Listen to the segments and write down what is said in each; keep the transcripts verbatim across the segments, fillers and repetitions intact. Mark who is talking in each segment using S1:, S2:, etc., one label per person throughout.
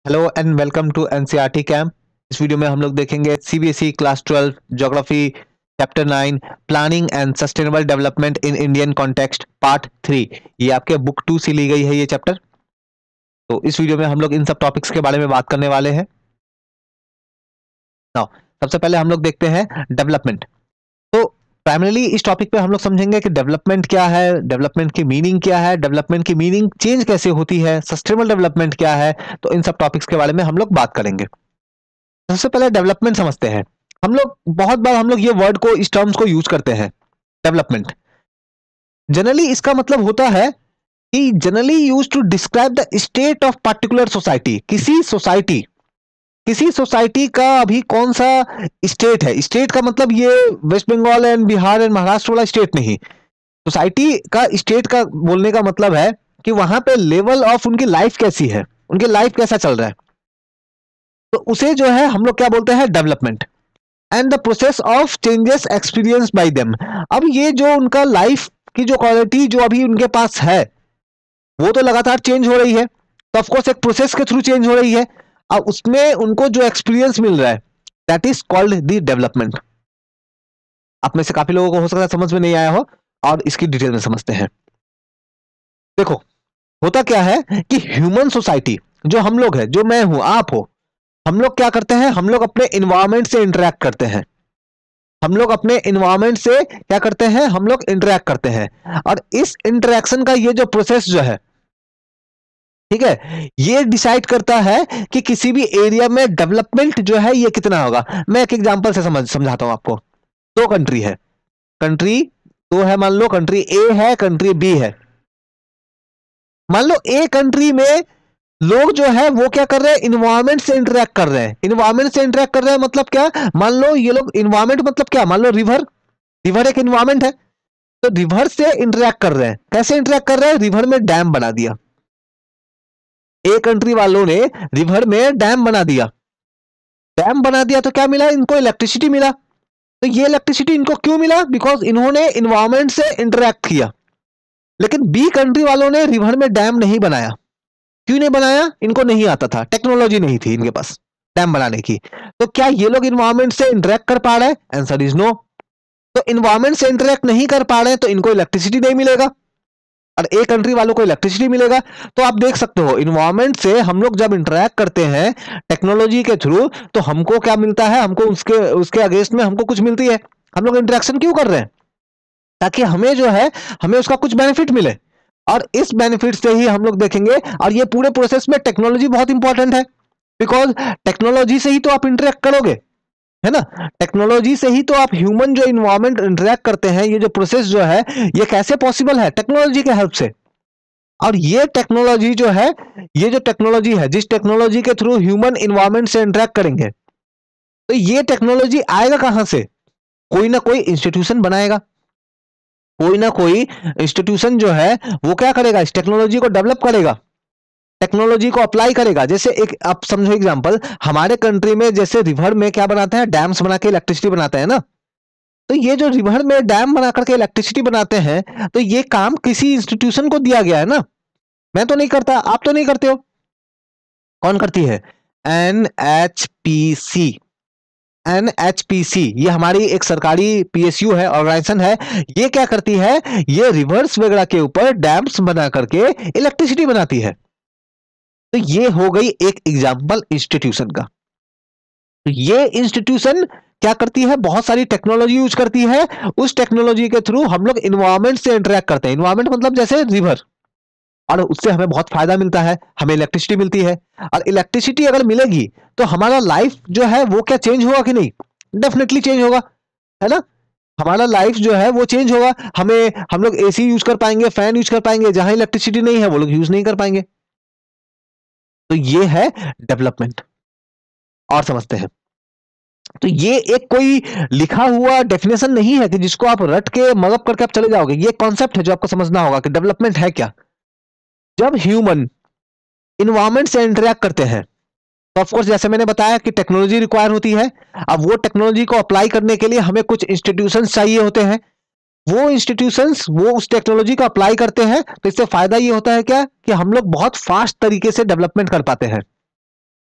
S1: Hello and welcome to NCERT camp. इस video में हम लोग देखेंगे CBSE class twelve geography chapter nine planning and sustainable development in Indian context part three. ये आपके book to से ली गई है ये चैप्टर। तो इस वीडियो में हम लोग इन सब टॉपिक्स के बारे में बात करने वाले हैं। नाउ सबसे पहले हम लोग देखते हैं डेवलपमेंट। तो प्राइमरीली इस टॉपिक पे हम लोग समझेंगे कि डेवलपमेंट क्या है, डेवलपमेंट की मीनिंग क्या है, डेवलपमेंट की मीनिंग चेंज कैसे होती है, सस्टेनेबल डेवलपमेंट क्या है। तो इन सब टॉपिक्स के बारे में हम लोग बात करेंगे। सबसे पहले डेवलपमेंट समझते हैं। हम लोग बहुत बार हम लोग ये वर्ड को, इस टर्म्स को यूज करते हैं। डेवलपमेंट जनरली इसका मतलब होता है कि generally use to describe the state of particular society. किसी सोसाइटी किसी सोसाइटी का अभी कौन सा स्टेट है। स्टेट का मतलब ये वेस्ट बंगाल एंड बिहार एंड महाराष्ट्र वाला स्टेट नहीं। सोसाइटी का, स्टेट का बोलने का मतलब है कि वहां पे लेवल ऑफ उनकी लाइफ कैसी है, उनकी लाइफ कैसा चल रहा है। तो उसे जो है हम लोग क्या बोलते हैं, development. And the process of changes experience by them. अब ये जो उनका लाइफ की जो क्वालिटी जो अभी उनके पास है वो तो लगातार चेंज हो रही है, तो ऑफकोर्स एक प्रोसेस के थ्रू चेंज हो रही है। अब उसमें उनको जो एक्सपीरियंस मिल रहा है that is called the development. आप में से काफी लोगों को हो सकता है समझ में नहीं आया हो, और इसकी डिटेल में समझते हैं। देखो होता क्या है कि ह्यूमन सोसाइटी जो हम लोग है, जो मैं हूं, आप हो, हम लोग क्या करते हैं, हम लोग अपने इन्वायरमेंट से इंटरेक्ट करते हैं। हम लोग अपने इन्वायरमेंट से क्या करते हैं, हम लोग इंटरेक्ट करते हैं। और इस इंटरेक्शन का ये जो प्रोसेस जो है, ठीक है, ये डिसाइड करता है कि किसी भी एरिया में डेवलपमेंट जो है ये कितना होगा। मैं एक एग्जांपल से समझ समझाता हूं आपको। दो कंट्री है, कंट्री दो है, मान लो कंट्री ए है, कंट्री बी है। मान लो ए कंट्री में लोग जो है वो क्या कर रहे हैं, इन्वायरमेंट से इंटरेक्ट कर रहे हैं। इन्वायरमेंट से इंटरेक्ट कर रहे हैं मतलब क्या, मान लो ये लोग, इन्वायरमेंट मतलब क्या, मान लो रिवर, रिवर एक इन्वायरमेंट है। तो रिवर से इंटरेक्ट कर रहे हैं। कैसे इंटरेक्ट कर रहे हैं, रिवर में डैम बना दिया। एक कंट्री वालों ने रिवर में डैम बना दिया। डैम बना दिया तो क्या मिला, इनको इलेक्ट्रिसिटी मिला। तो ये इलेक्ट्रिसिटी इनको क्यों मिला, बिकॉज इन्होंने इन्वायरमेंट से इंटरेक्ट किया। लेकिन बी कंट्री वालों ने रिवर में डैम नहीं बनाया। क्यों नहीं बनाया, इनको नहीं आता था, टेक्नोलॉजी नहीं थी इनके पास डैम बनाने की। तो क्या ये लोग इन्वायरमेंट से इंटरेक्ट कर पा रहे हैं, आंसर इज नो। तो इन्वायरमेंट से इंटरेक्ट नहीं कर पा रहे हैं तो इनको इलेक्ट्रिसिटी नहीं मिलेगा, और एक कंट्री वालों को इलेक्ट्रिसिटी मिलेगा। तो आप देख सकते हो इन्वायरमेंट से हम लोग जब इंटरेक्ट करते हैं टेक्नोलॉजी के थ्रू, तो हमको क्या मिलता है, हमको उसके उसके अगेंस्ट में हमको कुछ मिलती है। हम लोग इंटरेक्शन क्यों कर रहे हैं, ताकि हमें जो है, हमें उसका कुछ बेनिफिट मिले। और इस बेनिफिट से ही हम लोग देखेंगे। और ये पूरे प्रोसेस में टेक्नोलॉजी बहुत इंपॉर्टेंट है, बिकॉज टेक्नोलॉजी से ही तो आप इंटरेक्ट करोगे, है ना। टेक्नोलॉजी से ही तो आप ह्यूमन जो इन्वायरमेंट इंटरेक्ट करते हैं, ये जो प्रोसेस जो है ये कैसे पॉसिबल है, टेक्नोलॉजी के हेल्प से। और ये टेक्नोलॉजी जो है, ये जो टेक्नोलॉजी है, जिस टेक्नोलॉजी के थ्रू ह्यूमन इन्वायरमेंट से इंटरेक्ट करेंगे, तो ये टेक्नोलॉजी आएगा कहां से, कोई ना कोई इंस्टीट्यूशन बनाएगा। कोई ना कोई इंस्टीट्यूशन जो है वो क्या करेगा, इस टेक्नोलॉजी को डेवलप करेगा, टेक्नोलॉजी को अप्लाई करेगा। जैसे एक आप समझो एग्जांपल, हमारे कंट्री में जैसे रिवर में क्या बनाते हैं, डैम्स बना के इलेक्ट्रिसिटी बनाते हैं ना। तो ये जो रिवर में डैम बना करके इलेक्ट्रिसिटी बनाते हैं, तो ये काम किसी इंस्टीट्यूशन को दिया गया है ना। मैं तो नहीं करता, आप तो नहीं करते हो, कौन करती है, N H P C. N H P C ये हमारी एक सरकारी पीएसयू है, ऑर्गेनाइजेशन है। ये क्या करती है, ये रिवर्स वगैरह के ऊपर डैम्स बना करके इलेक्ट्रिसिटी बनाती है। तो ये हो गई एक एग्जांपल इंस्टीट्यूशन का। तो ये इंस्टीट्यूशन क्या करती है, बहुत सारी टेक्नोलॉजी यूज करती है। उस टेक्नोलॉजी के थ्रू हम लोग इन्वायरमेंट से इंटरेक्ट करते हैं। इन्वायरमेंट मतलब जैसे रिवर, और उससे हमें बहुत फायदा मिलता है, हमें इलेक्ट्रिसिटी मिलती है। और इलेक्ट्रिसिटी अगर मिलेगी तो हमारा लाइफ जो है वो क्या चेंज होगा कि नहीं, डेफिनेटली चेंज होगा, है ना। हमारा लाइफ जो है वो चेंज होगा। हमें, हम लोग एसी यूज कर पाएंगे, फैन यूज कर पाएंगे। जहां इलेक्ट्रिसिटी नहीं है वो लोग यूज नहीं कर पाएंगे। तो ये है डेवलपमेंट। और समझते हैं, तो ये एक कोई लिखा हुआ डेफिनेशन नहीं है कि जिसको आप रट के मगअप करके आप चले जाओगे। ये कॉन्सेप्ट है जो आपको समझना होगा कि डेवलपमेंट है क्या। जब ह्यूमन इन्वायरमेंट से इंटरेक्ट करते हैं, तो ऑफ कोर्स जैसे मैंने बताया कि टेक्नोलॉजी रिक्वायर होती है। अब वो टेक्नोलॉजी को अप्लाई करने के लिए हमें कुछ इंस्टीट्यूशंस चाहिए होते हैं। वो इंस्टीट्यूशंस वो उस टेक्नोलॉजी को अप्लाई करते हैं, तो इससे फायदा ये होता है क्या, कि हम लोग बहुत फास्ट तरीके से डेवलपमेंट कर पाते हैं।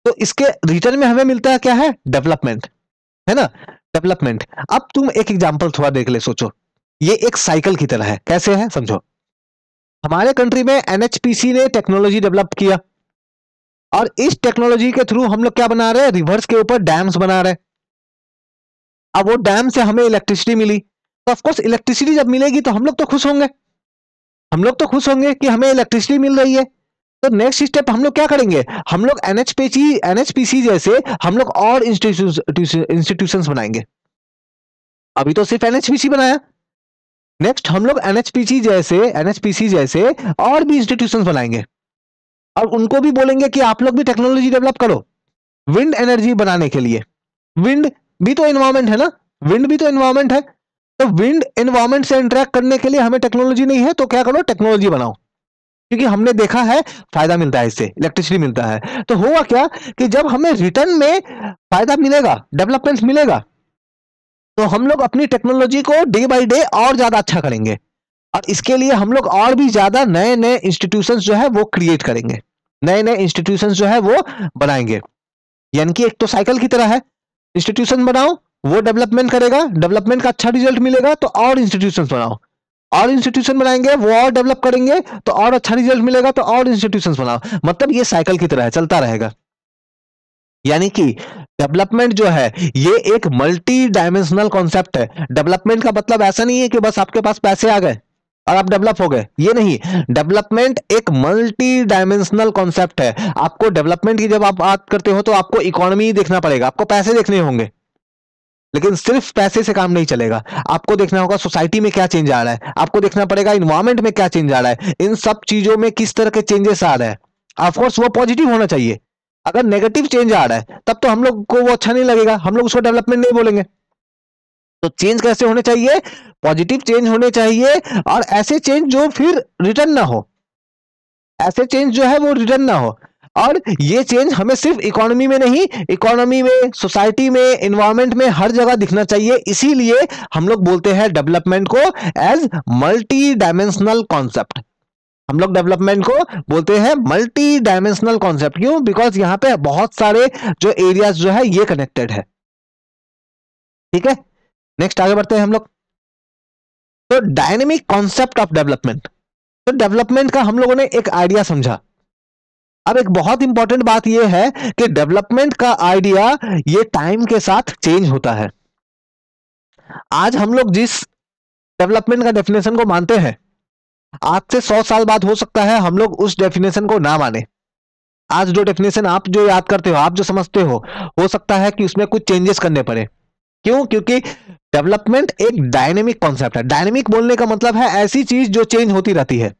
S1: तो इसके रिटर्न में हमें मिलता है क्या है, डेवलपमेंट, है ना, डेवलपमेंट। अब तुम एक एग्जांपल थोड़ा देख ले, सोचो, ये एक साइकिल की तरह है। कैसे है समझो, हमारे कंट्री में एनएचपीसी ने टेक्नोलॉजी डेवलप किया, और इस टेक्नोलॉजी के थ्रू हम लोग क्या बना रहे हैं, रिवर्स के ऊपर डैम्स बना रहे हैं। अब वो डैम से हमें इलेक्ट्रिसिटी मिली, तो ऑफकोर्स इलेक्ट्रिसिटी जब मिलेगी तो हम लोग तो खुश होंगे, हम लोग तो खुश होंगे कि हमें इलेक्ट्रिसिटी मिल रही है। तो नेक्स्ट स्टेप हम लोग क्या करेंगे, हम लोग एनएचपीसी एनएचपीसी जैसे हम लोग और इंस्टीट्यूशंस बनाएंगे। अभी तो सिर्फ एनएचपीसी बनाया, नेक्स्ट हम लोग एनएचपीसी जैसे एनएचपीसी जैसे और भी इंस्टीट्यूशंस बनाएंगे, और उनको भी बोलेंगे कि आप लोग भी टेक्नोलॉजी डेवलप करो विंड एनर्जी बनाने के लिए। विंड भी तो एनवायरमेंट है ना, विंड भी तो एनवायरमेंट है। तो विंड एनवायरमेंट से इंटरेक्ट करने के लिए हमें टेक्नोलॉजी नहीं है, तो क्या करो, टेक्नोलॉजी बनाओ, क्योंकि हमने देखा है फायदा मिलता है, इससे इलेक्ट्रिसिटी मिलता है। तो हुआ क्या कि जब हमें रिटर्न में फायदा मिलेगा, डेवलपमेंट मिलेगा, तो हम लोग अपनी टेक्नोलॉजी को डे बाय डे और ज्यादा अच्छा करेंगे, और इसके लिए हम लोग और भी ज्यादा नए नए इंस्टीट्यूशंस जो है वो क्रिएट करेंगे, नए नए इंस्टीट्यूशंस जो है वो बनाएंगे। यानी कि एक तो साइकिल की तरह है, इंस्टीट्यूशन बनाओ, वो डेवलपमेंट करेगा, डेवलपमेंट का अच्छा रिजल्ट मिलेगा तो और इंस्टीट्यूशन बनाओ, और इंस्टीट्यूशन बनाएंगे, वो और डेवलप करेंगे तो और अच्छा रिजल्ट मिलेगा तो और इंस्टीट्यूशन बनाओ। मतलब ये साइकिल की तरह है, चलता रहेगा। यानी कि डेवलपमेंट जो है ये एक मल्टी डायमेंशनल कॉन्सेप्ट है। डेवलपमेंट का मतलब ऐसा नहीं है कि बस आपके पास पैसे आ गए और आप डेवलप हो गए, ये नहीं। डेवलपमेंट एक मल्टी डायमेंशनल कॉन्सेप्ट है। आपको डेवलपमेंट की जब आप बात करते हो तो आपको इकोनॉमी देखना पड़ेगा, आपको पैसे देखने होंगे, लेकिन सिर्फ पैसे से काम नहीं चलेगा। आपको देखना होगा सोसाइटी में क्या चेंज आ रहा है, आपको देखना पड़ेगा इन्वायरमेंट में क्या चेंज आ रहा है, इन सब चीजों में किस तरह के चेंजेस आ रहे हैं। ऑफकोर्स वो पॉजिटिव होना चाहिए। अगर नेगेटिव चेंज आ रहा है तब तो हम लोग को वो अच्छा नहीं लगेगा, हम लोग उसको डेवलपमेंट नहीं बोलेंगे। तो चेंज कैसे होने चाहिए, पॉजिटिव चेंज होने चाहिए, और ऐसे चेंज जो फिर रिटर्न ना हो, ऐसे चेंज जो है वो रिटर्न ना हो। और ये चेंज हमें सिर्फ इकोनॉमी में नहीं, इकोनॉमी में, सोसाइटी में, एनवायरनमेंट में, हर जगह दिखना चाहिए। इसीलिए हम लोग बोलते हैं डेवलपमेंट को एज मल्टी डायमेंशनल कॉन्सेप्ट। हम लोग डेवलपमेंट को बोलते हैं मल्टी डायमेंशनल कॉन्सेप्ट। क्यों? बिकॉज यहां पे बहुत सारे जो एरियाज जो है ये कनेक्टेड है। ठीक है, नेक्स्ट आगे बढ़ते हैं हम लोग। तो डायनेमिक कॉन्सेप्ट ऑफ डेवलपमेंट, तो डेवलपमेंट का हम लोगों ने एक आइडिया समझा। अब एक बहुत इंपॉर्टेंट बात यह है कि डेवलपमेंट का आइडिया ये टाइम के साथ चेंज होता है। आज हम लोग जिस डेवलपमेंट का डेफिनेशन को मानते हैं, आज से सौ साल बाद हो सकता है हम लोग उस डेफिनेशन को ना माने। आज जो डेफिनेशन आप जो याद करते हो, आप जो समझते हो हो सकता है कि उसमें कुछ चेंजेस करने पड़े। क्यों? क्योंकि डेवलपमेंट एक डायनेमिक कॉन्सेप्ट है। डायनेमिक बोलने का मतलब है ऐसी चीज जो चेंज होती रहती है,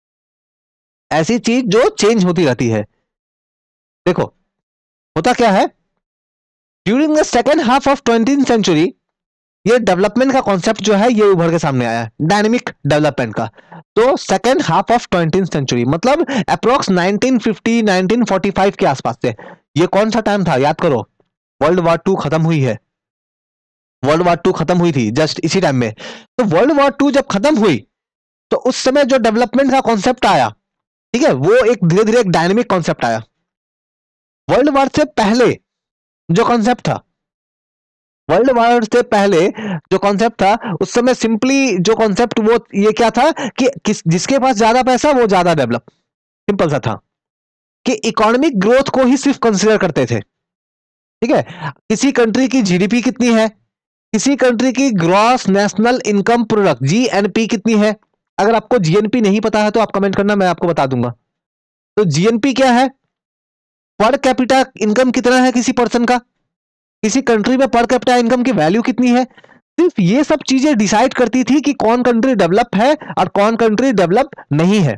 S1: ऐसी चीज जो चेंज होती रहती है। देखो होता क्या है, during the second half of twenty century ये डेवलपमेंट का कॉन्सेप्ट जो है ये उभर के सामने आया है, डायनेमिक डेवलपमेंट का। तो second half of twenty century मतलब approx nineteen fifty nineteen forty five के आसपास से। ये कौन सा टाइम था याद करो, वर्ल्ड वॉर टू खत्म हुई है, वर्ल्ड वॉर टू खत्म हुई थी जस्ट इसी टाइम में। तो वर्ल्ड वॉर टू जब खत्म हुई तो उस समय जो डेवलपमेंट का कॉन्सेप्ट आया, ठीक है, वो एक धीरे धीरे एक डायनेमिक कॉन्सेप्ट आया। वर्ल्ड वॉर से पहले जो कॉन्सेप्ट था, वर्ल्ड वॉर से पहले जो कॉन्सेप्ट था उस समय सिंपली जो कॉन्सेप्ट वो ये क्या था कि किस जिसके पास ज्यादा पैसा वो ज्यादा डेवलप, सिंपल सा था कि इकोनॉमिक ग्रोथ को ही सिर्फ कंसीडर करते थे। ठीक है, किसी कंट्री की जीडीपी कितनी है, किसी कंट्री की gross national income product GNP कितनी है। अगर आपको जीएनपी नहीं पता है तो आप कमेंट करना, मैं आपको बता दूंगा। तो जीएनपी क्या है, पर कैपिटा इनकम कितना है किसी पर्सन का, किसी कंट्री में पर कैपिटा इनकम की वैल्यू कितनी है। सिर्फ ये सब चीजें डिसाइड करती थी कि कौन कंट्री डेवलप है और कौन कंट्री डेवलप नहीं है।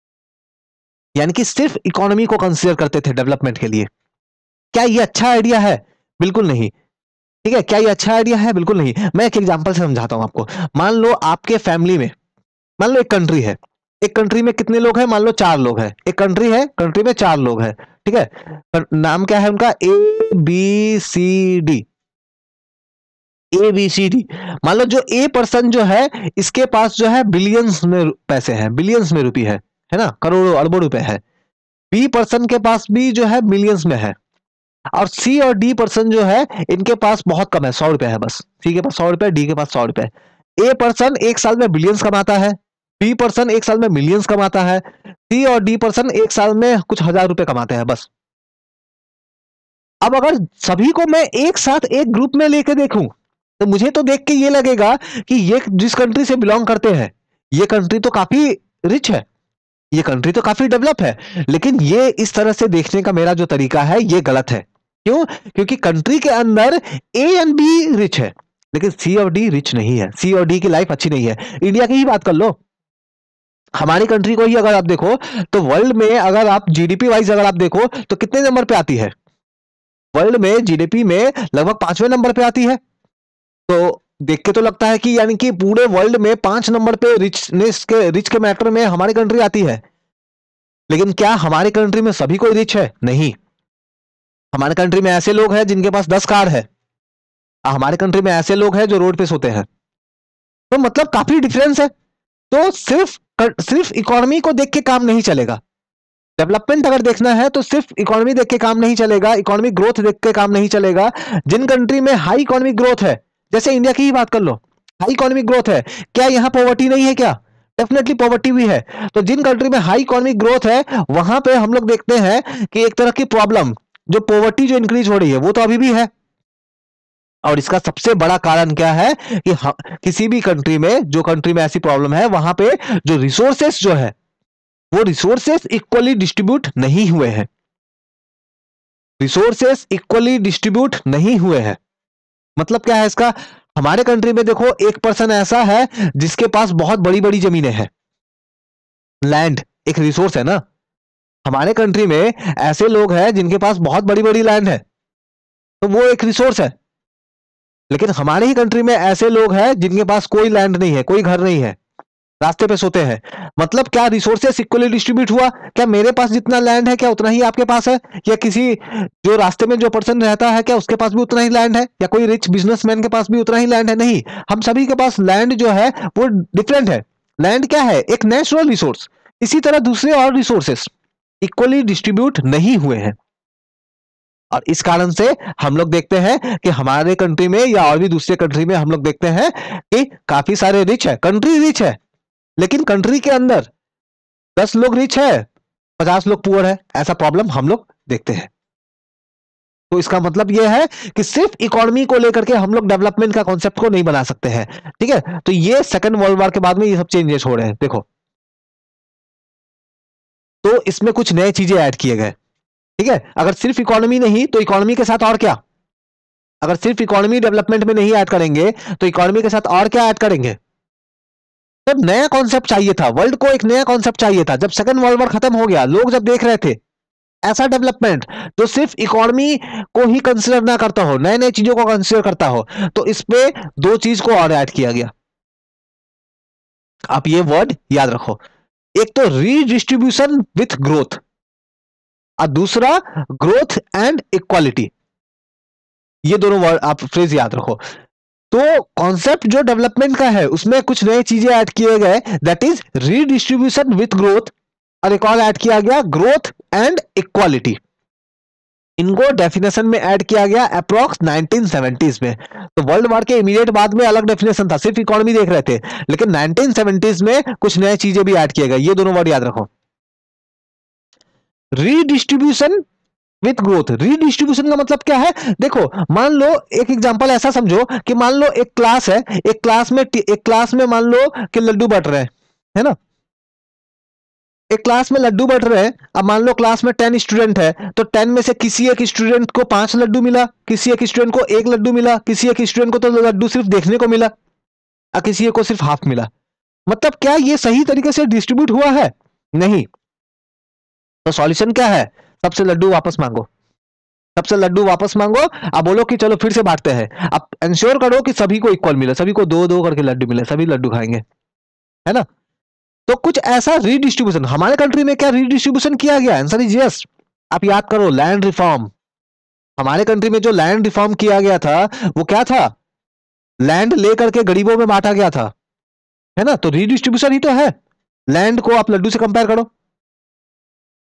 S1: यानी कि सिर्फ इकोनॉमी को कंसीडर करते थे डेवलपमेंट के लिए। क्या ये अच्छा आइडिया है? बिल्कुल नहीं। ठीक है, क्या ये अच्छा आइडिया है? बिल्कुल नहीं। मैं एक एग्जांपल से समझाता हूं आपको। मान लो आपके फैमिली में, मान लो एक कंट्री है, एक कंट्री में कितने लोग हैं? मान लो चार लोग हैं। एक कंट्री है, कंट्री में चार लोग हैं। ठीक है, नाम क्या है उनका? A B C D, A B C D. मान लो जो ए पर्सन जो है इसके पास जो है बिलियंस में पैसे हैं, बिलियंस में रुपये है है ना, करोड़ों अरबों रुपए है। बी पर्सन के पास भी जो है मिलियंस में है। और सी और डी पर्सन जो है इनके पास बहुत कम है, सौ रुपए है बस। सी के पास सौ रुपए, डी के पास सौ रुपए। ए पर्सन एक साल में बिलियंस कमाता है, बी पर्सन एक साल में मिलियंस कमाता है, सी और डी पर्सन एक साल में कुछ हजार रुपए कमाते हैं बस। अब अगर सभी को मैं एक साथ एक ग्रुप में लेके देखूं तो मुझे तो देख के ये लगेगा कि ये जिस कंट्री से बिलोंग करते हैं ये कंट्री तो काफी रिच है, ये कंट्री तो काफी डेवलप है। लेकिन ये इस तरह से देखने का मेरा जो तरीका है ये गलत है। क्यों? क्योंकि कंट्री के अंदर ए एंड बी रिच है लेकिन सी और डी रिच नहीं है, सी और डी की लाइफ अच्छी नहीं है। इंडिया की ही बात कर लो, हमारी कंट्री को ही अगर आप देखो तो वर्ल्ड में अगर आप जीडीपी वाइज अगर आप देखो तो कितने नंबर पे आती है? वर्ल्ड में जीडीपी में लगभग पांचवें नंबर पे आती है। तो देख के तो लगता है कि यानी कि पूरे वर्ल्ड में पांच नंबर पे रिचनेस के रिच के मैटर में हमारी कंट्री आती है। लेकिन क्या हमारी कंट्री में सभी कोई रिच है? नहीं। हमारे कंट्री में ऐसे लोग हैं जिनके पास दस कार है, हमारे कंट्री में ऐसे लोग हैं जो रोड पे सोते हैं। तो मतलब काफी डिफरेंस है। तो सिर्फ सिर्फ इकोनॉमी को देख के काम नहीं चलेगा। डेवलपमेंट अगर देखना है तो सिर्फ इकोनॉमी देख के काम नहीं चलेगा, इकोनॉमिक ग्रोथ देख के काम नहीं चलेगा। जिन कंट्री में हाई इकोनॉमिक ग्रोथ है, जैसे इंडिया की ही बात कर लो, हाई इकोनॉमिक ग्रोथ है, क्या यहां पॉवर्टी नहीं है? क्या डेफिनेटली पॉवर्टी भी है। तो जिन कंट्री में हाई इकोनॉमिक ग्रोथ है वहां पे हम लोग देखते हैं कि एक तरह की प्रॉब्लम जो पॉवर्टी जो इंक्रीज हो रही है वो तो अभी भी है। और इसका सबसे बड़ा कारण क्या है कि किसी भी कंट्री में जो कंट्री में ऐसी प्रॉब्लम है वहां पे जो रिसोर्सेस जो है वो रिसोर्सेस इक्वली डिस्ट्रीब्यूट नहीं हुए हैं, रिसोर्सेस इक्वली डिस्ट्रीब्यूट नहीं हुए हैं। मतलब क्या है इसका? हमारे कंट्री में देखो एक पर्सन ऐसा है जिसके पास बहुत बड़ी बड़ी जमीनें हैं, लैंड एक रिसोर्स है ना। हमारे कंट्री में ऐसे लोग हैं जिनके पास बहुत बड़ी बड़ी लैंड है, तो वो एक रिसोर्स है। लेकिन हमारे ही कंट्री में ऐसे लोग हैं जिनके पास कोई लैंड नहीं है, कोई घर नहीं है, रास्ते पे सोते हैं। मतलब क्या रिसोर्सेस इक्वली डिस्ट्रीब्यूट हुआ? क्या मेरे पास जितना लैंड है क्या उतना ही आपके पास है? या किसी जो रास्ते में जो पर्सन रहता है क्या उसके पास भी उतना ही लैंड है? या कोई रिच बिजनेसमैन के पास भी उतना ही लैंड है? नहीं, हम सभी के पास लैंड जो है वो डिफरेंट है। लैंड क्या है? एक नेचुरल रिसोर्स। इसी तरह दूसरे और रिसोर्सेस इक्वली डिस्ट्रीब्यूट नहीं हुए हैं। और इस कारण से हम लोग देखते हैं कि हमारे कंट्री में या और भी दूसरे कंट्री में हम लोग देखते हैं कि काफी सारे रिच है, कंट्री रिच है, लेकिन कंट्री के अंदर दस लोग रिच है, पचास लोग पुअर है। ऐसा प्रॉब्लम हम लोग देखते हैं। तो इसका मतलब यह है कि सिर्फ इकोनॉमी को लेकर के हम लोग डेवलपमेंट का कॉन्सेप्ट को नहीं बना सकते हैं। ठीक है, तो ये सेकंड वर्ल्ड वॉर के बाद में ये सब चेंजेस हो रहे हैं। देखो, तो इसमें कुछ नए चीजें ऐड किए गए। ठीक है, अगर सिर्फ इकोनॉमी नहीं तो इकोनॉमी के साथ और क्या? अगर सिर्फ इकोनॉमी डेवलपमेंट में नहीं ऐड करेंगे तो इकोनॉमी के साथ और क्या ऐड करेंगे? तो नया कॉन्सेप्ट चाहिए था, वर्ल्ड को एक नया कॉन्सेप्ट चाहिए था। जब सेकंड वर्ल्ड वॉर खत्म हो गया, लोग जब देख रहे थे ऐसा डेवलपमेंट जो सिर्फ इकोनॉमी को ही कंसीडर ना करता हो, नए नए चीजों को कंसीडर करता हो, तो इस पे दो चीज को और ऐड किया गया। आप ये वर्ड याद रखो, एक तो रीडिस्ट्रीब्यूशन विथ ग्रोथ और दूसरा ग्रोथ एंड इक्वालिटी। ये दोनों वर्ड आप फ्रेज याद रखो। तो कॉन्सेप्ट जो डेवलपमेंट का है उसमें कुछ नए चीजें ऐड किए गए, that is redistribution with growth, और एक और ऐड किया गया ग्रोथ एंड इक्वालिटी। इनको डेफिनेशन में ऐड किया गया अप्रॉक्स नाइनटीन सेवेंटीज़ में। तो वर्ल्ड वॉर के इमीडिएट बाद में अलग डेफिनेशन था, सिर्फ इकोनॉमी देख रहे थे, लेकिन नाइनटीन सेवेंटीज़ में कुछ नए चीजें भी ऐड किए गए। ये दोनों वर्ड याद रखो, रीडिस्ट्रीब्यूशन विथ ग्रोथ। रीडिस्ट्रीब्यूशन का मतलब क्या है? देखो, मान लो एक एग्जांपल ऐसा समझो कि मान लो एक क्लास है, एक क्लास में एक क्लास में मान लो कि लड्डू बट रहे हैं, है ना। एक क्लास में लड्डू बट रहे हैं। अब मान लो क्लास में टेन स्टूडेंट है, तो टेन में से किसी एक स्टूडेंट को पांच लड्डू मिला, किसी एक स्टूडेंट को एक लड्डू मिला, किसी एक स्टूडेंट को तो लड्डू सिर्फ देखने को मिला और किसी एक को सिर्फ हाफ मिला। मतलब क्या ये सही तरीके से डिस्ट्रीब्यूट हुआ है? नहीं। तो सॉल्यूशन क्या है? सबसे लड्डू वापस मांगो, सबसे लड्डू वापस मांगो। अब बोलो कि चलो फिर से बांटते हैं। अब इंश्योर करो कि सभी को इक्वल मिले, सभी को दो दो करके लड्डू मिले, सभी लड्डू खाएंगे, है ना। तो कुछ ऐसा रीडिस्ट्रीब्यूशन हमारे कंट्री में क्या रीडिस्ट्रीब्यूशन किया गया? Answer is yes. आप याद करो, लैंड रिफॉर्म। हमारे कंट्री में जो लैंड रिफॉर्म किया गया था वो क्या था? लैंड लेकर के गरीबों में बांटा गया था, है ना। तो रीडिस्ट्रीब्यूशन ही तो है। लैंड को आप लड्डू से कंपेयर करो। तो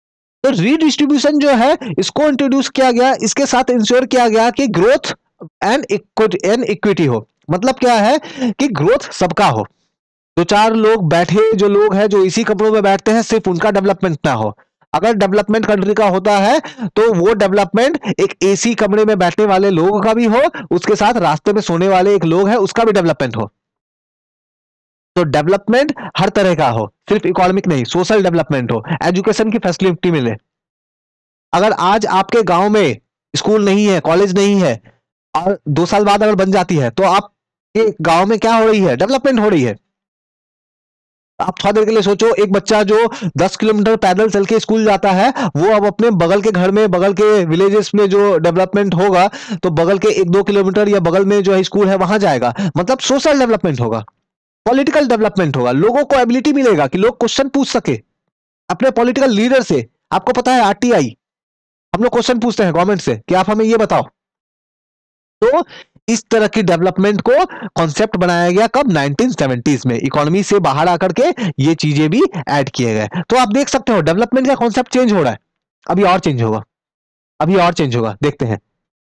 S1: रीडिस्ट्रीब्यूशन जो है इसको इंट्रोड्यूस किया गया, इसके साथ इंश्योर किया गया कि ग्रोथ एंड एंड इक्विटी हो। मतलब क्या है कि ग्रोथ सबका हो, दो चार लोग बैठे जो लोग हैं जो इसी कपड़ों में बैठते हैं सिर्फ उनका डेवलपमेंट ना हो। अगर डेवलपमेंट कंट्री का होता है तो वो डेवलपमेंट एक एसी कमरे में बैठने वाले लोगों का भी हो, उसके साथ रास्ते में सोने वाले एक लोग है उसका भी डेवलपमेंट हो। तो डेवलपमेंट हर तरह का हो, सिर्फ इकोनॉमिक नहीं, सोशल डेवलपमेंट हो, एजुकेशन की फैसिलिटी मिले। अगर आज आपके गांव में स्कूल नहीं है, कॉलेज नहीं है, और दो साल बाद अगर बन जाती है तो आपके गांव में क्या हो रही है? डेवलपमेंट हो रही है। आप थोड़ा देर के लिए सोचो, एक बच्चा जो दस किलोमीटर पैदल चल के स्कूल जाता है, वो अब अपने बगल के घर में, बगल के विलेजेस में जो डेवलपमेंट होगा तो बगल के एक दो किलोमीटर या बगल में जो है स्कूल है वहां जाएगा। मतलब सोशल डेवलपमेंट होगा, पॉलिटिकल डेवलपमेंट होगा, लोगों को एबिलिटी मिलेगा कि लोग क्वेश्चन पूछ सके अपने पॉलिटिकल लीडर से। आपको पता है आरटीआई, हम लोग क्वेश्चन पूछते हैं गवर्नमेंट से कि आप हमें ये बताओ। तो इस तरह की डेवलपमेंट को कॉन्सेप्ट बनाया गया कब? नाइनटीन सेवेंटीज़ में। इकोनॉमी से बाहर आकर के ये चीजें भी ऐड किए गए। तो आप देख सकते हो डेवलपमेंट का कॉन्सेप्ट चेंज हो रहा है, अभी और चेंज होगा, अभी और चेंज होगा, देखते हैं।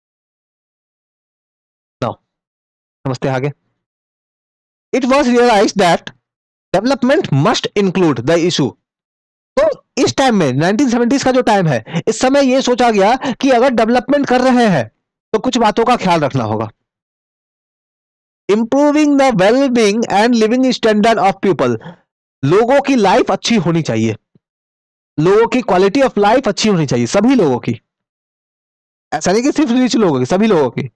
S1: नाउ समझते हैं आगे। It was realize that development must include the issue. तो इस टाइम में नाइनटीन सेवेंटीज़ का जो टाइम है, इस समय ये सोचा गया कि अगर डेवलपमेंट कर रहे हैं तो कुछ बातों का ख्याल रखना होगा। Improving the wellbeing and living standard of people, लोगों की लाइफ अच्छी होनी चाहिए, लोगों की क्वालिटी ऑफ लाइफ अच्छी होनी चाहिए, सभी लोगों की, ऐसा नहीं कि सिर्फ रिच लोगों की, सभी लोगों की।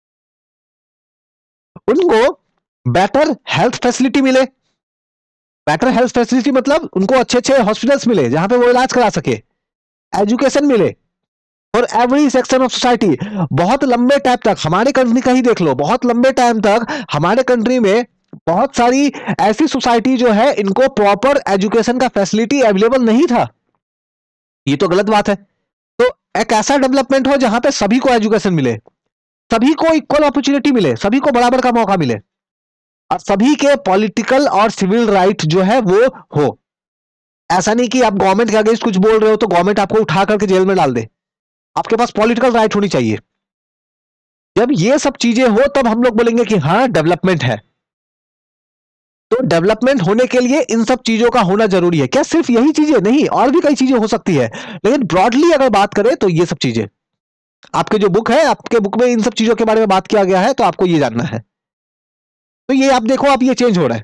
S1: उनको बेटर हेल्थ फैसिलिटी मिले, बेटर हेल्थ फैसिलिटी मतलब उनको अच्छे अच्छे हॉस्पिटल्स मिले जहां पे वो इलाज करा सके, एजुकेशन मिले for every section of society. बहुत लंबे टाइम तक हमारे कंट्री का ही देख लो, बहुत लंबे टाइम तक हमारे कंट्री में बहुत सारी ऐसी सोसाइटी जो है इनको प्रॉपर एजुकेशन का फैसिलिटी अवेलेबल नहीं था। ये तो गलत बात है। तो एक ऐसा डेवलपमेंट हो जहां पे सभी को एजुकेशन मिले, सभी को इक्वल अपॉर्चुनिटी मिले, सभी को बराबर का मौका मिले, और सभी के पॉलिटिकल और सिविल राइट जो है वो हो। ऐसा नहीं कि आप गवर्नमेंट के अगेंस्ट कुछ बोल रहे हो तो गवर्नमेंट आपको उठा करके जेल में डाल दे। आपके पास पॉलिटिकल राइट होनी चाहिए। जब ये सब चीजें हो तब हम लोग बोलेंगे कि हाँ डेवलपमेंट है। तो डेवलपमेंट होने के लिए इन सब चीजों का होना जरूरी है। क्या सिर्फ यही चीजें? नहीं, और भी कई चीजें हो सकती है, लेकिन ब्रॉडली अगर बात करें तो ये सब चीजें, आपके जो बुक है, आपके बुक में इन सब चीजों के बारे में बात किया गया है, तो आपको ये जानना है। तो ये आप देखो, आप ये चेंज हो रहा है।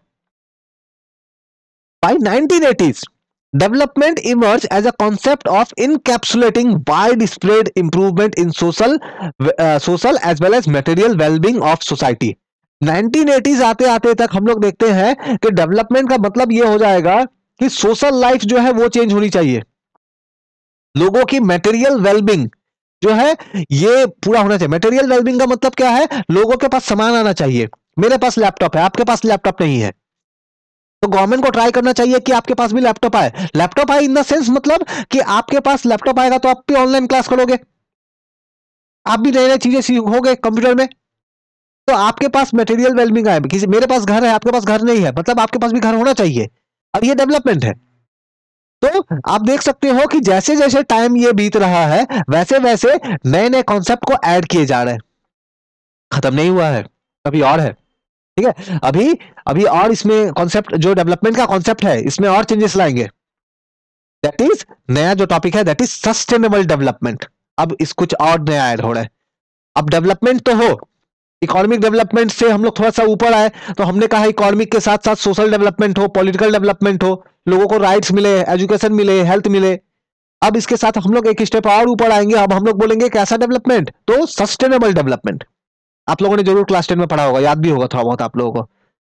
S1: By nineteen eighties development emerged as a concept of encapsulating widespread improvement in social uh, social as well as material well-being of society। Nineteen eighties आते आते तक हम लोग देखते हैं कि डेवलपमेंट का मतलब ये हो जाएगा कि सोशल लाइफ जो है वो चेंज होनी चाहिए, लोगों की मटेरियल वेलबिंग जो है ये पूरा होना चाहिए। मटेरियल वेलबिंग का मतलब क्या है? लोगों के पास सामान आना चाहिए। मेरे पास लैपटॉप है, आपके पास लैपटॉप नहीं है, तो गवर्नमेंट को ट्राई करना चाहिए कि आपके पास भी लैपटॉप आए। लैपटॉप आए इन द सेंस मतलब कि आपके पास लैपटॉप आएगा तो आप भी ऑनलाइन क्लास करोगे, आप भी नई नई चीजें सीखोगे कंप्यूटर में। तो आपके पास मटेरियल वेलबिंग आए, किसी मेरे पास घर है, आपके पास घर नहीं है, मतलब आपके पास भी घर होना चाहिए, और ये डेवलपमेंट है। तो आप देख सकते हो कि जैसे जैसे टाइम ये बीत रहा है वैसे वैसे नए नए कॉन्सेप्ट को ऐड किए जा रहे हैं, खत्म नहीं हुआ है, अभी और है। ठीक है, अभी अभी और इसमें कॉन्सेप्ट, जो डेवलपमेंट का कॉन्सेप्ट है, इसमें और चेंजेस लाएंगे। दैट इज नया जो टॉपिक है, दैट इज सस्टेनेबल डेवलपमेंट। अब इस कुछ और नया ऐड हो रहा है। अब डेवलपमेंट तो हो, इकोनॉमिक डेवलपमेंट से हम लोग थोड़ा सा ऊपर आए, तो हमने कहा इकोनॉमिक के साथ साथ सोशल डेवलपमेंट हो, पॉलिटिकल डेवलपमेंट हो, लोगों को राइट्स मिले, एजुकेशन मिले, हेल्थ मिले। अब इसके साथ हम लोग एक स्टेप और ऊपर आएंगे। अब हम लोग बोलेंगे कैसा डेवलपमेंट? तो सस्टेनेबल डेवलपमेंट। आप लोगों ने जरूर क्लास टेन में पढ़ा होगा, याद भी होगा थोड़ा बहुत आप लोगों को।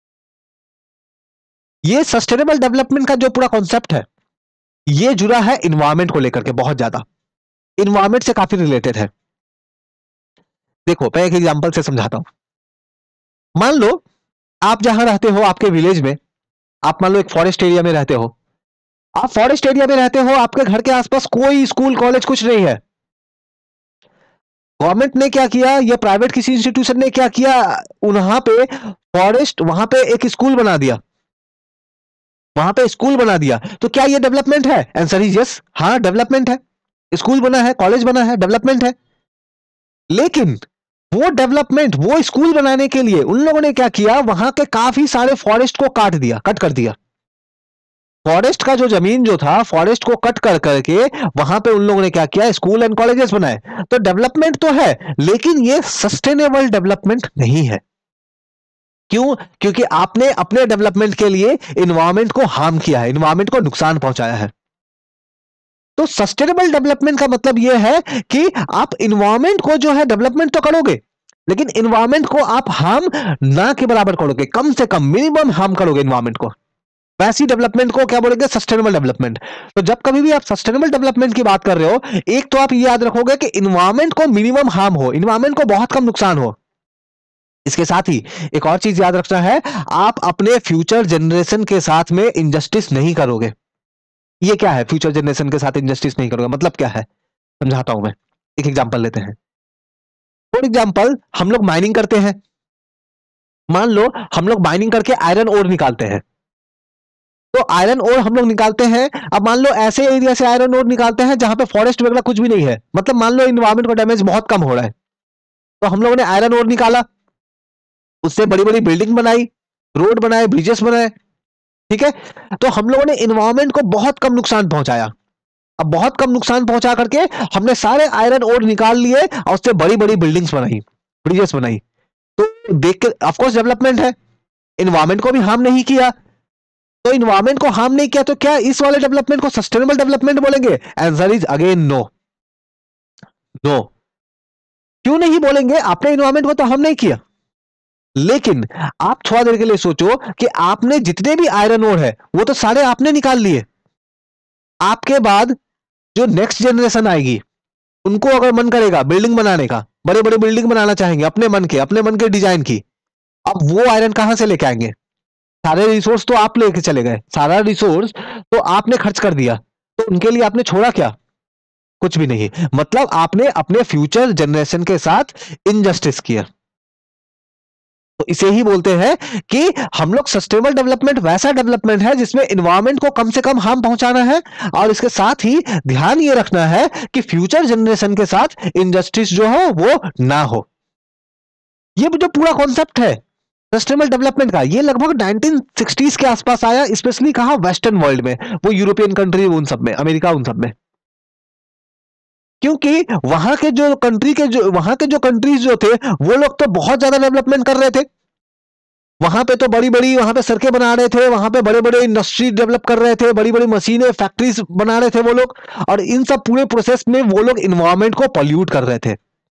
S1: ये सस्टेनेबल डेवलपमेंट का जो पूरा कॉन्सेप्ट है ये जुड़ा है इन्वायरमेंट को लेकर के, बहुत ज्यादा इन्वायरमेंट से काफी रिलेटेड है। देखो मैं एक एग्जांपल से समझाता हूं। मान लो आप जहां रहते हो, आपके विलेज में, आप मान लो एक फॉरेस्ट एरिया में रहते हो। आप फॉरेस्ट एरिया में रहते हो, आपके घर के आसपास कोई स्कूल कॉलेज कुछ नहीं है। गवर्नमेंट ने क्या किया या प्राइवेट किसी इंस्टीट्यूशन ने क्या किया, वहां पे फॉरेस्ट, वहां पे एक स्कूल बना दिया, वहां पे स्कूल बना दिया। तो क्या ये डेवलपमेंट है? आंसर इज यस, हाँ डेवलपमेंट है। स्कूल बना है, कॉलेज बना है, डेवलपमेंट है। लेकिन वो डेवलपमेंट, वो स्कूल बनाने के लिए उन लोगों ने क्या किया, वहां के काफी सारे फॉरेस्ट को काट दिया, कट कर दिया। फॉरेस्ट का जो जमीन जो था, फॉरेस्ट को कट कर करके वहां पे उन लोगों ने क्या किया, स्कूल एंड कॉलेजेस बनाए। तो डेवलपमेंट तो है, लेकिन ये सस्टेनेबल डेवलपमेंट नहीं है। क्यों? क्योंकि आपने अपने डेवलपमेंट के लिए इन्वायरमेंट को हार्म किया है, इन्वायरमेंट को नुकसान पहुंचाया है। तो सस्टेनेबल डेवलपमेंट का मतलब यह है कि आप इन्वायरमेंट को जो है डेवलपमेंट तो करोगे, लेकिन इन्वायरमेंट को आप हार्म ना के बराबर करोगे, कम से कम मिनिमम हार्म करोगे इन्वायरमेंट को। वैसी डेवलपमेंट को क्या बोलेंगे, सस्टेनेबल डेवलपमेंट। तो जब कभी भी आप सस्टेनेबल डेवलपमेंट की बात कर रहे हो, एक तो आप ये याद रखोगे कि इन्वायरमेंट को मिनिमम हार्म हो, इन्वायरमेंट को बहुत कम नुकसान हो। इसके साथ ही एक और चीज याद रखना है, आप अपने फ्यूचर जनरेशन के साथ में इनजस्टिस नहीं करोगे। ये क्या है, फ्यूचर जनरेशन के साथ इनजस्टिस नहीं करोगे मतलब क्या है, समझाता हूं मैं। एक एग्जांपल लेते हैं। फॉर एग्जांपल, हम लोग माइनिंग करते हैं। मान लो हम लोग माइनिंग करके आयरन ओर निकालते हैं। तो आयरन ओर हम लोग निकालते हैं। अब मान लो ऐसे एरिया से आयरन ओर निकालते हैं जहां पे फॉरेस्ट वगैरह कुछ भी नहीं है, मतलब मान लो इन्वायरमेंट का डैमेज बहुत कम हो रहा है। तो हम लोगों ने आयरन ओर निकाला, उससे बड़ी बड़ी बिल्डिंग बनाई, रोड बनाए, ब्रिजेस बनाए, ठीक है। तो हम लोगों ने इन्वायरमेंट को बहुत कम नुकसान पहुंचाया। अब बहुत कम नुकसान पहुंचा करके हमने सारे आयरन ओर निकाल लिए और उससे बड़ी बड़ी बिल्डिंग्स बनाई, ब्रिजेस बनाई। तो देख के ऑफकोर्स डेवलपमेंट है, इन्वायरमेंट को भी हार्म नहीं किया। तो इन्वायरमेंट को हार्म नहीं किया, तो क्या इस वाले डेवलपमेंट को सस्टेनेबल डेवलपमेंट बोलेंगे? Answer is again no, no. क्यों नहीं बोलेंगे? आपने इन्वायरमेंट को तो हार्म नहीं किया। लेकिन आप थोड़ा देर के लिए सोचो कि आपने जितने भी आयरन ओर है वो तो सारे आपने निकाल लिए। आपके बाद जो नेक्स्ट जनरेशन आएगी, उनको अगर मन करेगा बिल्डिंग बनाने का, बड़े बड़े बिल्डिंग बनाना चाहेंगे अपने मन के, अपने मन के डिजाइन की, अब वो आयरन कहां से लेके आएंगे? सारे रिसोर्स तो आप लेके चले गए, सारा रिसोर्स तो आपने खर्च कर दिया, तो उनके लिए आपने छोड़ा क्या? कुछ भी नहीं। मतलब आपने अपने फ्यूचर जनरेशन के साथ इनजस्टिस किया। तो इसे ही बोलते हैं कि हम लोग सस्टेनेबल डेवलपमेंट वैसा डेवलपमेंट है जिसमें इन्वायरमेंट को कम से कम हार्म पहुंचाना है, और इसके साथ ही ध्यान ये रखना है कि फ्यूचर जनरेशन के साथ इनजस्टिस जो हो वो ना हो। ये जो पूरा कॉन्सेप्ट है सस्टेनेबल डेवलपमेंट का, ये लगभग नाइनटीन सिक्सटीज़ के आसपास आया, स्पेशली कहां, वेस्टर्न वर्ल्ड में, वो यूरोपियन कंट्री उन सब में, अमेरिका उन सब में। क्योंकि वहां के जो कंट्री के जो वहां के जो कंट्रीज जो थे वो लोग तो बहुत ज्यादा डेवलपमेंट कर रहे थे। वहां पे तो बड़ी बड़ी वहां पे सड़कें बना रहे थे, वहां पे बड़े बड़े इंडस्ट्री डेवलप कर रहे थे, बड़ी बड़ी मशीनें, फैक्ट्रीज बना रहे थे वो लोग। और इन सब पूरे प्रोसेस में वो लोग इन्वायरमेंट को पॉल्यूट कर रहे थे।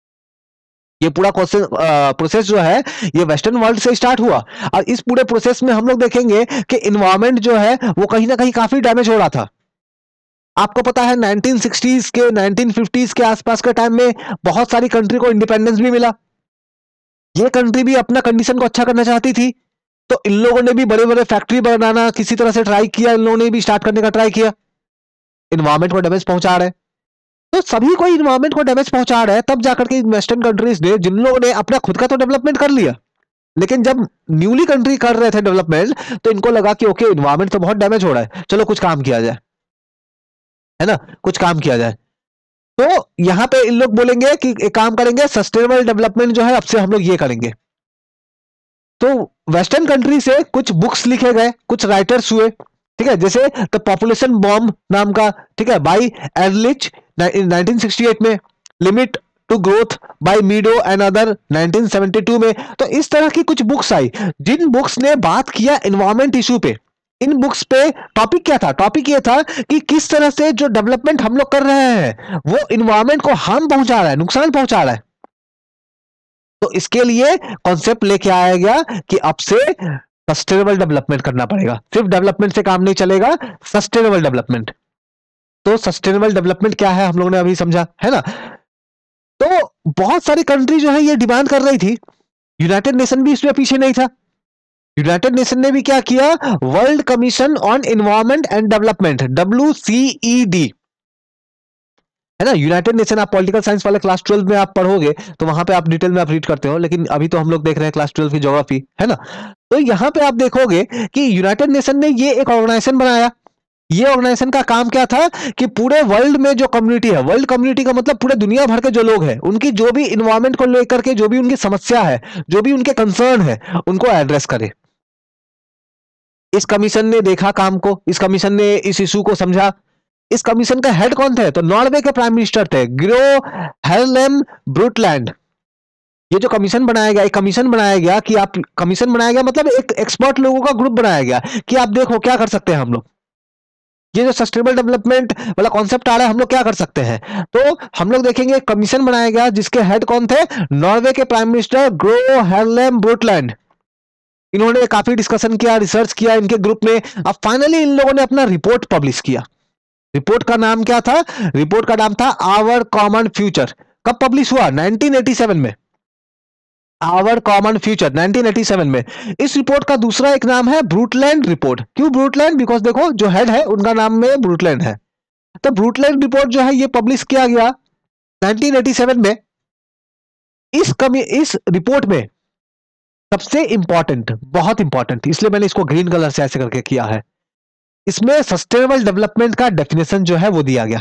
S1: ये पूरा प्रोसेस जो है ये वेस्टर्न वर्ल्ड से स्टार्ट हुआ, और इस पूरे प्रोसेस में हम लोग देखेंगे कि इन्वायरमेंट जो है वो कहीं ना कहीं काफी डैमेज हो रहा था। आपको पता है नाइनटीन सिक्सटीज़ के नाइनटीन फिफ्टीज़ के आसपास के टाइम में बहुत सारी कंट्री को इंडिपेंडेंस भी मिला। ये कंट्री भी अपना कंडीशन को अच्छा करना चाहती थी, तो इन लोगों ने भी बड़े बड़े फैक्ट्री बनाना किसी तरह से ट्राई किया, इन लोगों ने भी स्टार्ट करने का ट्राई किया। इन्वायरमेंट को डैमेज पहुंचा रहे, तो सभी को इन्वायरमेंट को डैमेज पहुंचा रहे हैं। तब जाकर के वेस्टर्न कंट्रीज ने, जिन लोगों ने अपना खुद का तो डेवलपमेंट कर लिया, लेकिन जब न्यूली कंट्री कर रहे थे डेवलपमेंट, तो इनको लगा कि ओके इन्वायरमेंट तो बहुत डैमेज हो रहा है, चलो कुछ काम किया जाए, है ना, कुछ काम किया जाए। तो यहां पे इन लोग बोलेंगे कि एक काम करेंगे, सस्टेनेबल डेवलपमेंट जो है अब से हम लोग ये करेंगे। तो वेस्टर्न कंट्री से कुछ बुक्स लिखे गए, कुछ राइटर्स हुए, ठीक है, जैसे द पॉपुलेशन बॉम्ब नाम का, ठीक है, by Ehrlich nineteen sixty eight में, limit to growth by Meadow and other nineteen seventy two में। तो इस तरह की कुछ बुक्स आई जिन बुक्स ने बात किया एनवायरमेंट इशू पे। इन बुक्स पे टॉपिक क्या था? टॉपिक ये था कि किस तरह से जो डेवलपमेंट हम लोग कर रहे हैं वो इन्वायरमेंट को हार्म पहुंचा रहा है, नुकसान पहुंचा रहा है। तो इसके लिए कॉन्सेप्ट लेके आया गया कि अब से सस्टेनेबल डेवलपमेंट करना पड़ेगा, सिर्फ डेवलपमेंट से काम नहीं चलेगा, सस्टेनेबल डेवलपमेंट। तो सस्टेनेबल डेवलपमेंट क्या है हम लोगों ने अभी समझा, है ना। तो बहुत सारी कंट्री जो है ये डिमांड कर रही थी, यूनाइटेड नेशन भी इसमें पीछे नहीं था। यूनाइटेड नेशन ने भी क्या किया, World Commission on Environment and Development, W C E D, है ना। यूनाइटेड नेशन आप पॉलिटिकल साइंस वाले क्लास ट्वेल्व में आप पढ़ोगे तो वहां पे आप डिटेल में आप रीड करते हो, लेकिन अभी तो हम लोग देख रहे हैं क्लास ट्वेल्व की ज्योग्राफी, है ना। तो यहां पे आप देखोगे कि यूनाइटेड नेशन ने ये एक ऑर्गेनाइजेशन बनाया ये ऑर्गेनाइजेशन का काम क्या था कि पूरे वर्ल्ड में जो कम्युनिटी है, वर्ल्ड कम्युनिटी का मतलब पूरे दुनिया भर के जो लोग हैं, उनकी जो भी इन्वायरमेंट को लेकर के जो भी उनकी समस्या है, जो भी उनके कंसर्न है, उनको एड्रेस करे। इस कमीशन ने देखा काम को, इस कमीशन ने इस इशू को समझा। इस कमीशन का हेड कौन थे? तो नॉर्वे के प्राइम मिनिस्टर थे, ग्रो हेरलेम ब्रूटलैंड। ये जो कमीशन बनाया गया, एक कमीशन बनाया गया कि आप, कमीशन बनाया गया मतलब एक एक्सपर्ट लोगों का ग्रुप बनाया गया कि आप देखो क्या कर सकते हैं हम लोग, ये जो सस्टेनेबल डेवलपमेंट वाला कॉन्सेप्ट आ रहा है, हम लोग क्या कर सकते हैं। तो हम लोग देखेंगे कमीशन बनाया गया जिसके हेड कौन थे? नॉर्वे के prime minister Gro Harlem Brundtland. इन्होंने काफी डिस्कशन किया, रिसर्च किया इनके ग्रुप में। अब फाइनली इन लोगों ने अपना रिपोर्ट पब्लिश किया। रिपोर्ट का नाम क्या था? रिपोर्ट का नाम था आवर कॉमन फ्यूचर। कब पब्लिश हुआ? नाइनटीन एटी सेवन में। Our Common Future nineteen eighty seven में। इस रिपोर्ट का दूसरा एक नाम है ब्रूटलैंड रिपोर्ट। क्यों ब्रूटलैंड? बिकॉज देखो जो हेड है उनका नाम में ब्रूटलैंड है। तो ब्रूटलैंड रिपोर्ट जो है ये पब्लिश किया गया नाइनटीन एटी सेवन में। इस कमी इस रिपोर्ट में सबसे इंपॉर्टेंट, बहुत इंपॉर्टेंट, इसलिए मैंने इसको ग्रीन कलर से ऐसे करके किया है, इसमें सस्टेनेबल डेवलपमेंट का डेफिनेशन जो है वो दिया गया।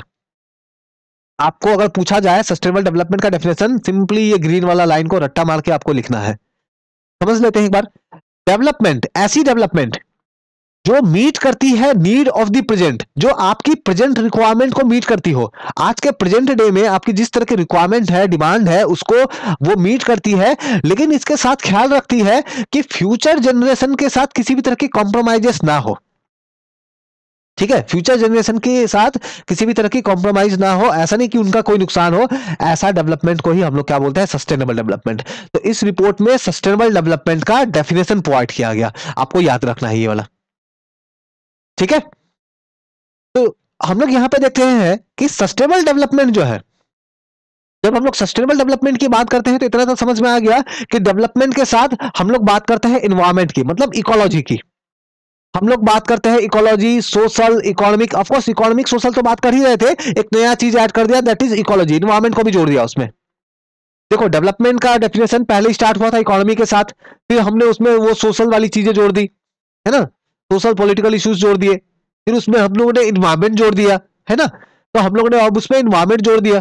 S1: आपको अगर पूछा जाए सस्टेनेबल डेवलपमेंट का डेफिनेशन, सिंपली ये ग्रीन वाला लाइन को रट्टा मार के आपको लिखना है। समझ लेते हैं एक बार। डेवलपमेंट, ऐसी डेवलपमेंट जो मीट करती है नीड ऑफ द प्रेजेंट, जो आपकी प्रेजेंट रिक्वायरमेंट को मीट करती हो। आज के प्रेजेंट डे में आपकी जिस तरह की रिक्वायरमेंट है, डिमांड है, उसको वो मीट करती है, लेकिन इसके साथ ख्याल रखती है कि फ्यूचर जनरेशन के साथ किसी भी तरह की कॉम्प्रोमाइजेस ना हो। ठीक है, फ्यूचर जनरेशन के साथ किसी भी तरह की कॉम्प्रोमाइज ना हो, ऐसा नहीं कि उनका कोई नुकसान हो। ऐसा डेवलपमेंट को ही हम लोग क्या बोलते हैं? Sustainable development. तो इस रिपोर्ट में सस्टेनेबल डेवलपमेंट का डेफिनेशन प्रोवाइड किया गया, आपको याद रखना है ये वाला। ठीक है, तो हम लोग यहां पे देखते हैं कि सस्टेनेबल डेवलपमेंट जो है, जब हम लोग सस्टेनेबल डेवलपमेंट की बात करते हैं तो इतना तो समझ में आ गया कि डेवलपमेंट के साथ हम लोग बात करते हैं इन्वायरमेंट की, मतलब इकोलॉजी की। हम लोग बात करते हैं ecology, social, economic. Of course economic social तो बात कर ही रहे थे, एक नया चीज ऐड कर दिया, दैट इज इकोलॉजी, इन्वायरमेंट को भी जोड़ दिया उसमें। देखो डेवलपमेंट का डेफिनेशन पहले स्टार्ट हुआ था इकोनॉमी के साथ, फिर हमने उसमें वो सोशल वाली चीजें जोड़ दी, है ना, सोशल पॉलिटिकल इश्यूज जोड़ दिए, फिर उसमें हम लोगों ने इन्वायरमेंट जोड़ दिया, है ना, तो हम लोगों ने अब उसमें इन्वायरमेंट जोड़ दिया।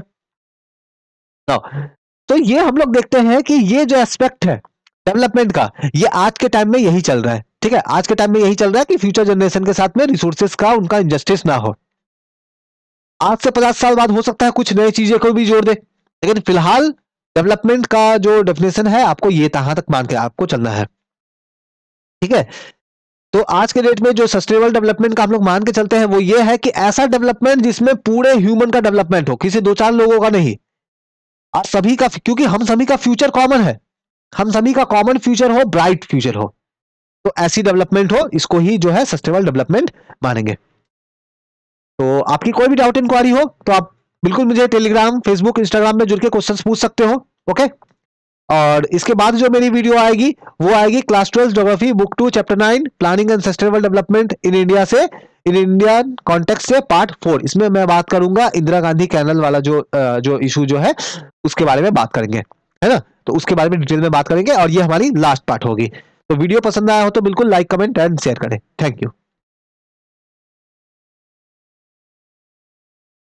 S1: तो ये हम लोग देखते हैं कि ये जो एस्पेक्ट है डेवलपमेंट का, ये आज के टाइम में यही चल रहा है। ठीक है, आज के टाइम में यही चल रहा है कि फ्यूचर जनरेशन के साथ में रिसोर्सेज का उनका इंजस्टिस ना हो। आज से पचास साल बाद हो सकता है कुछ नई चीजें को भी जोड़ दे, लेकिन फिलहाल डेवलपमेंट का जो डेफिनेशन है आपको ये तहां तक मान के आपको चलना है। ठीक है, तो आज के डेट में जो सस्टेनेबल डेवलपमेंट का हम लोग मान के चलते हैं वो ये है कि ऐसा डेवलपमेंट जिसमें पूरे ह्यूमन का डेवलपमेंट हो, किसी दो चार लोगों का नहीं। आज सभी का, क्योंकि हम सभी का फ्यूचर कॉमन है, हम सभी का कॉमन फ्यूचर हो, ब्राइट फ्यूचर हो, तो ऐसी डेवलपमेंट हो, इसको ही जो है सस्टेनेबल डेवलपमेंट मानेंगे। तो आपकी कोई भी डाउट इंक्वायरी हो तो आप बिल्कुल मुझे टेलीग्राम, फेसबुक, इंस्टाग्राम में जुड़ के क्वेश्चंस पूछ सकते हो। ओके, और इसके बाद जो मेरी वीडियो आएगी वो आएगी class twelfth geography book two chapter nine planning and sustainable development in India से, इन इंडियन कॉन्टेक्स्ट से पार्ट फोर। इसमें मैं बात करूंगा इंदिरा गांधी कैनल वाला जो जो इशू जो है उसके बारे में बात करेंगे, है ना, तो उसके बारे में डिटेल में बात करेंगे और ये हमारी लास्ट पार्ट होगी। तो वीडियो पसंद आया हो तो बिल्कुल लाइक, कमेंट एंड शेयर करें। Thank you.